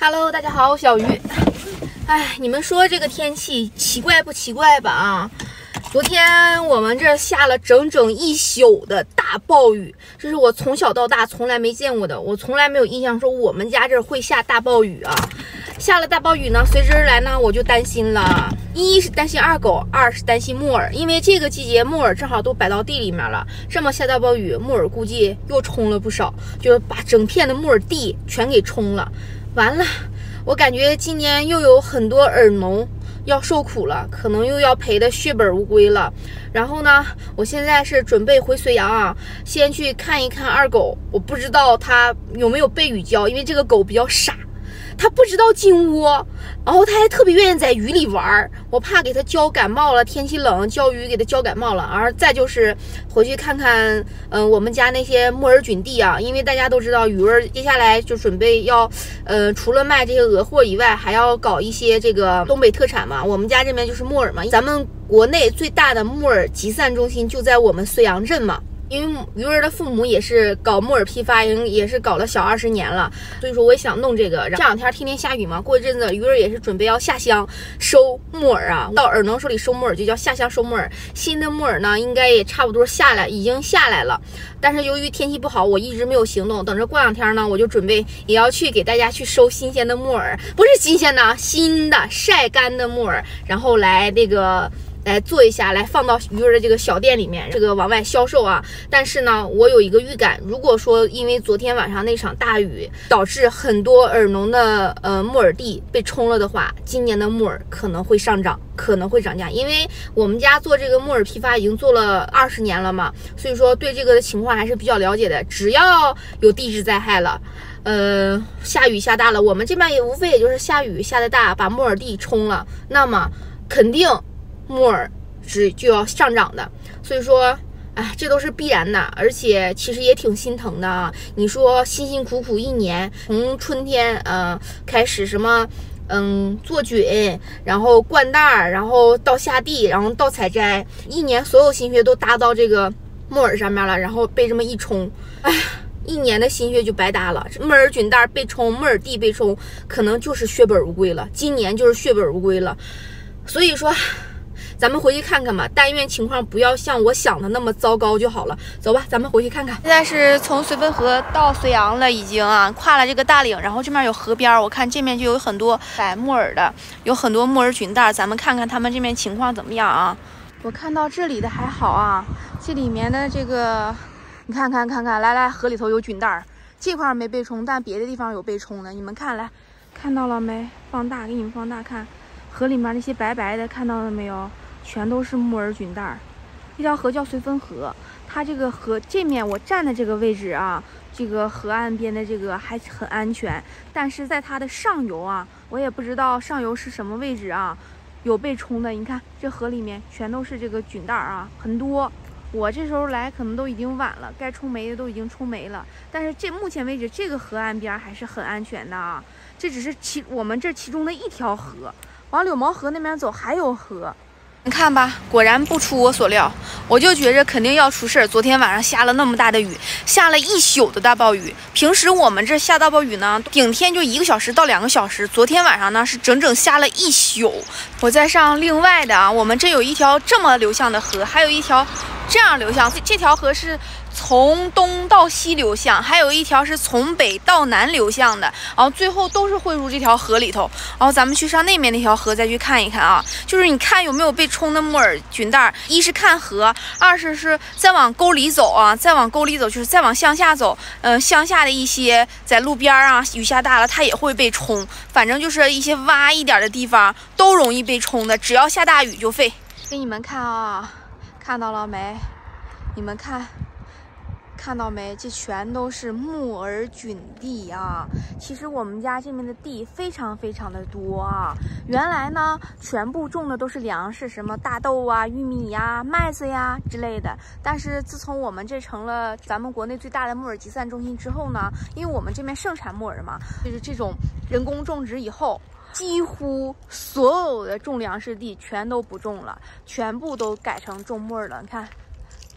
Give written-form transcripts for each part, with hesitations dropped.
Hello， 大家好，我小鱼。哎，你们说这个天气奇怪不奇怪吧？啊，昨天我们这下了整整一宿的大暴雨，这是我从小到大从来没见过的，我从来没有印象说我们家这儿会下大暴雨啊。下了大暴雨呢，随之而来呢，我就担心了。一是担心二狗，二是担心木耳，因为这个季节木耳正好都摆到地里面了。这么下大暴雨，木耳估计又冲了不少，就把整片的木耳地全给冲了。完了，我感觉今年又有很多耳农要受苦了，可能又要赔得血本无归了。然后呢，我现在是准备回绥阳啊，先去看一看二狗。我不知道它有没有被雨浇，因为这个狗比较傻。他不知道进窝，然后他还特别愿意在雨里玩，我怕给他浇感冒了，天气冷浇雨给他浇感冒了。而再就是回去看看我们家那些木耳菌地啊，因为大家都知道雨儿接下来就准备要除了卖这些鹅货以外，还要搞一些这个东北特产嘛。我们家这边就是木耳嘛，咱们国内最大的木耳集散中心就在我们绥阳镇嘛。因为鱼儿的父母也是搞木耳批发，也是搞了小20年了，所以说我也想弄这个。这两天天天下雨嘛，过一阵子鱼儿也是准备要下乡收木耳啊，到耳农手里收木耳就叫下乡收木耳。新的木耳呢，应该也差不多已经下来了，但是由于天气不好，我一直没有行动。等着过两天呢，我就准备也要去给大家去收新鲜的木耳，不是新鲜的，新的晒干的木耳，然后来做一下，来放到鱼儿的这个小店里面，这个往外销售啊。但是呢，我有一个预感，如果说因为昨天晚上那场大雨导致很多耳农的木耳地被冲了的话，今年的木耳可能会上涨，可能会涨价。因为我们家做这个木耳批发已经做了20年了嘛，所以说对这个的情况还是比较了解的。只要有地质灾害了，下雨下大了，我们这边也无非也就是下雨下的大，把木耳地冲了，那么肯定木耳值就要上涨的。所以说哎，这都是必然的，而且其实也挺心疼的啊。你说辛辛苦苦一年，从春天开始什么做菌，然后灌袋，然后到下地，然后到采摘，一年所有心血都搭到这个木耳上面了，然后被这么一冲，哎，一年的心血就白搭了。木耳菌袋被冲，木耳地被冲，可能就是血本无归了，今年就是血本无归了。所以说咱们回去看看吧，但愿情况不要像我想的那么糟糕就好了。走吧，咱们回去看看。现在是从绥芬河到绥阳了，已经啊，跨了这个大岭，然后这边有河边，我看这面就有很多采木耳的，有很多木耳菌袋，咱们看看他们这边情况怎么样啊？我看到这里的还好啊，这里面的这个，你看，来，河里头有菌袋，这块没被冲，但别的地方有被冲的，你们看来，看到了没？放大，给你们放大看，河里面那些白白的，看到了没有？全都是木耳菌袋。这条河叫绥芬河，它这个河这面我站的这个位置啊，这个河岸边的这个还很安全，但是在它的上游啊，我也不知道上游是什么位置啊，有被冲的。你看这河里面全都是这个菌袋啊，很多。我这时候来可能都已经晚了，该冲没的都已经冲没了，但是目前为止这个河岸边还是很安全的啊。这只是我们这其中的一条河，往柳毛河那边走还有河。你看吧，果然不出我所料，我就觉着肯定要出事儿。昨天晚上下了那么大的雨，下了一宿的大暴雨。平时我们这下大暴雨呢，顶天就1个小时到2个小时，昨天晚上呢是整整下了一宿。我再上另外的啊，我们这有一条这么流向的河，还有一条这样流向，这条河是从东到西流向，还有一条是从北到南流向的，然后最后都是汇入这条河里头。然后咱们去上那面那条河再去看一看啊，就是你看有没有被冲的木耳菌袋，一是看河，二是再往沟里走啊，再往沟里走就是再往乡下走，乡下的一些在路边啊，雨下大了它也会被冲，反正就是一些洼一点的地方都容易被冲的，只要下大雨就废。给你们看啊，看到了没？你们看到没？这全都是木耳菌地啊！其实我们家这面的地非常的多啊。原来呢，全部种的都是粮食，什么大豆啊、玉米呀、麦子呀之类的。但是自从我们这成了咱们国内最大的木耳集散中心之后呢，因为我们这边盛产木耳嘛，就是这种人工种植以后，几乎所有的种粮食地全都不种了，全部都改成种木耳了。你看。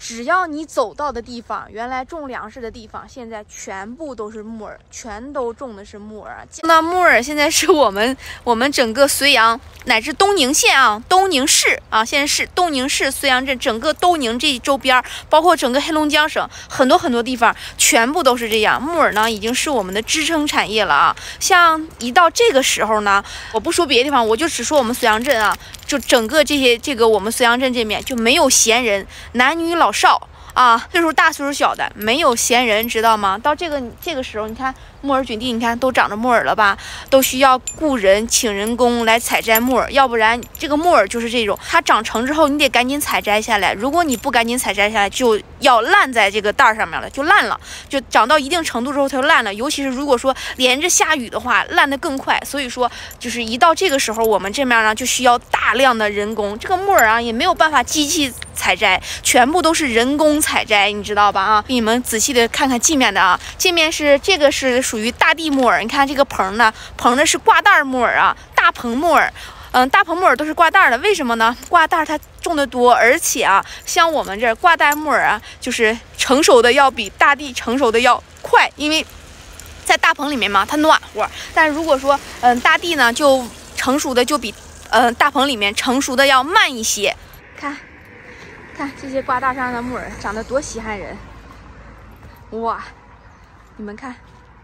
只要你走到的地方，原来种粮食的地方，现在全部都是木耳，全都种的是木耳啊。那木耳现在是我们整个绥阳乃至东宁县啊，东宁市啊，现在是东宁市绥阳镇整个东宁这周边，包括整个黑龙江省很多地方，全部都是这样。木耳呢，已经是我们的支撑产业了啊。像一到这个时候呢，我不说别的地方，我就只说我们绥阳镇啊，就整个这个我们绥阳镇这面就没有闲人，男女老少啊，岁数大岁数小的没有闲人，知道吗？到这个时候，你看木耳菌地，你看都长着木耳了吧？都需要雇人请人工来采摘木耳，要不然这个木耳就是这种，它长成之后你得赶紧采摘下来，如果你不赶紧采摘下来，就要烂在这个袋上面了，就烂了，就长到一定程度之后它就烂了。尤其是如果说连着下雨的话，烂得更快。所以说，就是一到这个时候，我们这面呢就需要大量的人工，这个木耳啊也没有办法机器采摘，全部都是人工采摘，你知道吧？啊，给你们仔细的看看镜面的啊，镜面是这个是属于大地木耳，你看这个棚呢，棚的是挂袋木耳啊，大棚木耳。大棚木耳都是挂袋的，为什么呢？挂袋它种的多，而且啊，像我们这儿挂袋木耳啊，就是成熟的要比大地成熟的要快，因为在大棚里面嘛，它暖和。但如果说大地呢，就成熟的就比大棚里面成熟的要慢一些。看这些挂袋上的木耳长得多稀罕人，哇！你们看。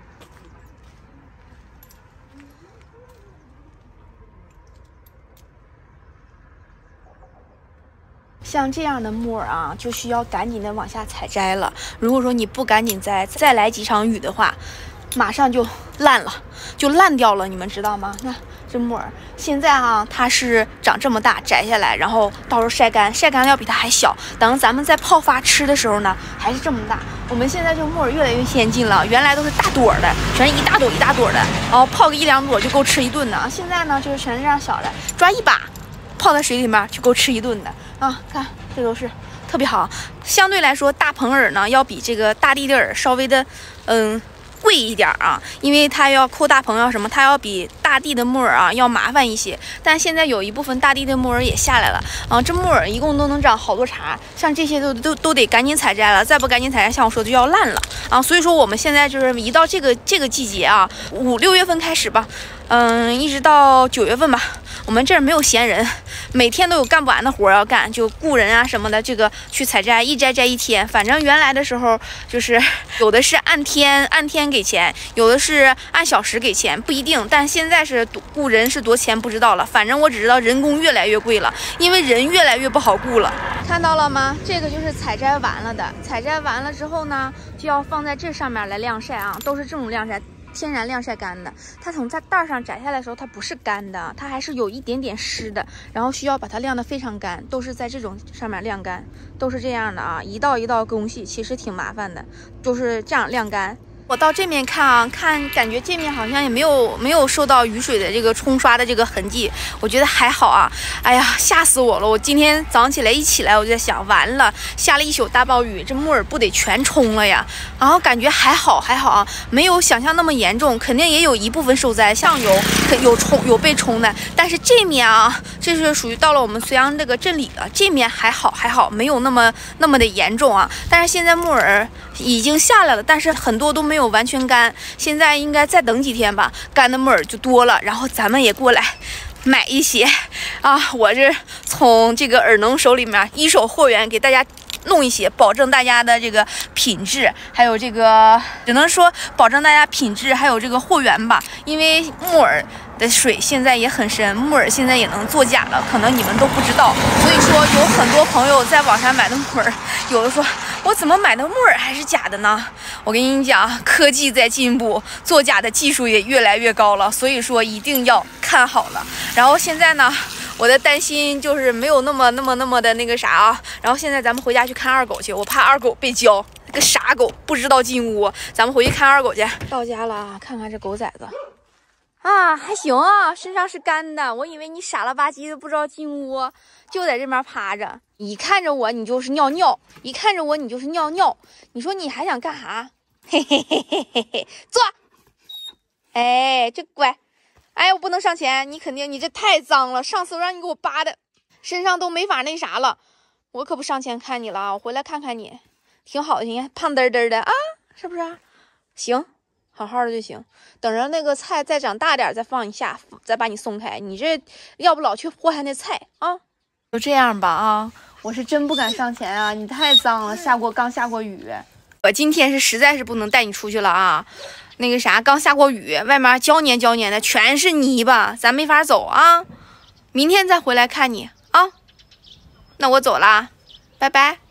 像这样的木耳啊，就需要赶紧的往下采摘了。如果说你不赶紧摘，再来几场雨的话，马上就烂了，就烂掉了。你们知道吗？那这木耳现在啊，它是长这么大，摘下来，然后到时候晒干，晒干了要比它还小。等咱们在泡发吃的时候呢，还是这么大。我们现在这木耳越来越先进了，原来都是大朵的，全是一大朵一大朵的，然后泡个1、2朵就够吃一顿的啊。现在呢，就是全是这样小的，抓一把。泡在水里面就够吃一顿的啊！看这都是特别好，相对来说大棚耳呢要比这个大地的耳稍微的贵一点啊，因为它要扣大棚要什么，它要比大地的木耳啊要麻烦一些。但现在有一部分大地的木耳也下来了啊，这木耳一共都能长好多茬，像这些都得赶紧采摘了，再不赶紧采摘，像我说的就要烂了啊。所以说我们现在就是一到这个季节啊，5、6月份开始吧，一直到9月份吧。我们这儿没有闲人，每天都有干不完的活要干，就雇人啊什么的，这个去采摘，一摘摘一天。反正原来的时候就是有的是按天给钱，有的是按小时给钱，不一定。但现在是雇人是多钱不知道了，反正我只知道人工越来越贵了，因为人越来越不好雇了。看到了吗？这个就是采摘完了的，采摘完了之后呢，就要放在这上面来晾晒啊，都是这种晾晒。天然晾晒干的，它从在袋上摘下来的时候，它不是干的，它还是有一点点湿的，然后需要把它晾得非常干，都是在这种上面晾干，都是这样的啊，一道一道工序，其实挺麻烦的，就是这样晾干。我到这面看啊，感觉这面好像也没有受到雨水的这个冲刷的这个痕迹，我觉得还好啊。哎呀，吓死我了！我今天早上起来我就在想，完了，下了一宿大暴雨，这木耳不得全冲了呀？然后感觉还好啊，没有想象那么严重，肯定也有一部分受灾，像有被冲的，但是这面啊，这是属于到了我们绥阳这个镇里了，这面还好，没有那么的严重啊。但是现在木耳已经下来了，但是很多都没有完全干，现在应该再等几天吧，干的木耳就多了，然后咱们也过来买一些啊，我这从这个耳农手里面一手货源给大家弄一些，保证大家的这个品质，还有这个只能说保证大家品质还有这个货源吧，因为木耳的水现在也很深，木耳现在也能作假了，可能你们都不知道。所以说有很多朋友在网上买的木耳，有的说我怎么买的木耳还是假的呢？我跟你讲，科技在进步，作假的技术也越来越高了，所以说一定要看好了。然后现在呢，我的担心就是没有那么的那个啥啊。然后现在咱们回家去看二狗去，我怕二狗被教，那个傻狗不知道进屋，咱们回去看二狗去。到家了啊，看看这狗崽子啊，还行啊，身上是干的。我以为你傻了吧唧的不知道进屋，就在这边趴着，一看着我你就是尿尿，一看着我你就是尿尿。你说你还想干啥？嘿，坐。哎，这乖。哎，我不能上前，你这太脏了，上次我让你给我扒的，身上都没法那啥了。 我可不上前看你了啊！我回来看看你，挺好的，你看胖嘚嘚的啊，是不是？行，好好的就行。等着那个菜再长大点，再放你下，再把你松开。你这要不老去祸害那菜啊？就这样吧啊！我是真不敢上前啊，你太脏了，刚下过雨。我今天实在是不能带你出去了啊！那个啥，刚下过雨，外面焦黏焦黏的，全是泥巴，咱没法走啊。明天再回来看你啊。那我走啦，拜拜。